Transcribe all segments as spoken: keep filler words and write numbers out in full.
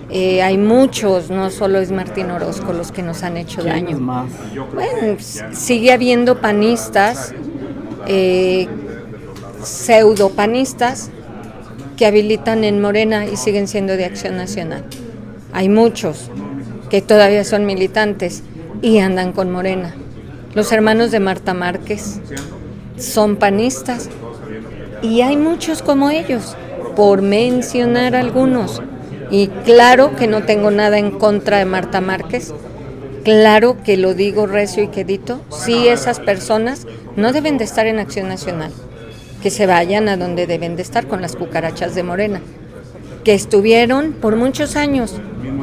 Eh, hay muchos, no solo es Martín Orozco los que nos han hecho daño. Más? Bueno, sigue habiendo panistas, eh, pseudopanistas, que habilitan en Morena y siguen siendo de Acción Nacional. Hay muchos que todavía son militantes y andan con Morena. Los hermanos de Marta Márquez son panistas y hay muchos como ellos, por mencionar algunos. Y claro que no tengo nada en contra de Marta Márquez, claro que lo digo recio y quedito, sí, esas personas no deben de estar en Acción Nacional, que se vayan a donde deben de estar, con las cucarachas de Morena, que estuvieron por muchos años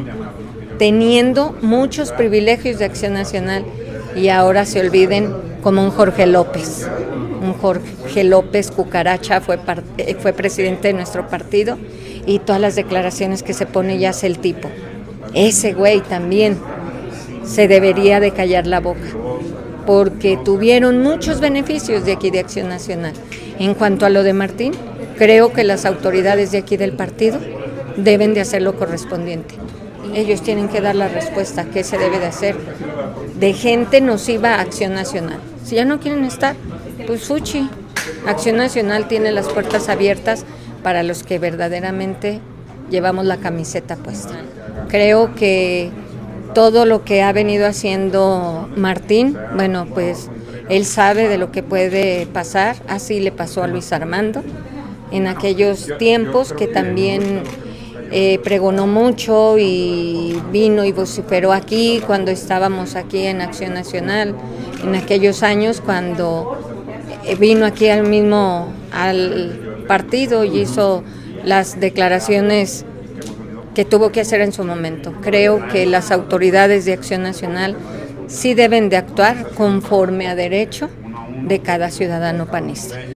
teniendo muchos privilegios de Acción Nacional y ahora se olviden, como un Jorge López. Un Jorge López cucaracha fue, fue presidente de nuestro partido y todas las declaraciones que se pone ya hace el tipo. Ese güey también se debería de callar la boca, porque tuvieron muchos beneficios de aquí de Acción Nacional. En cuanto a lo de Martín, creo que las autoridades de aquí del partido deben de hacer lo correspondiente. Ellos tienen que dar la respuesta, qué se debe de hacer. De gente nociva a Acción Nacional. Si ya no quieren estar, pues fuchi. Acción Nacional tiene las puertas abiertas para los que verdaderamente llevamos la camiseta puesta. Creo que todo lo que ha venido haciendo Martín, bueno, pues él sabe de lo que puede pasar, así le pasó a Luis Armando, en aquellos tiempos que también eh, pregonó mucho y vino y vociferó aquí cuando estábamos aquí en Acción Nacional, en aquellos años cuando vino aquí al mismo, al partido y hizo las declaraciones que tuvo que hacer en su momento. Creo que las autoridades de Acción Nacional sí deben de actuar conforme a derecho de cada ciudadano panista.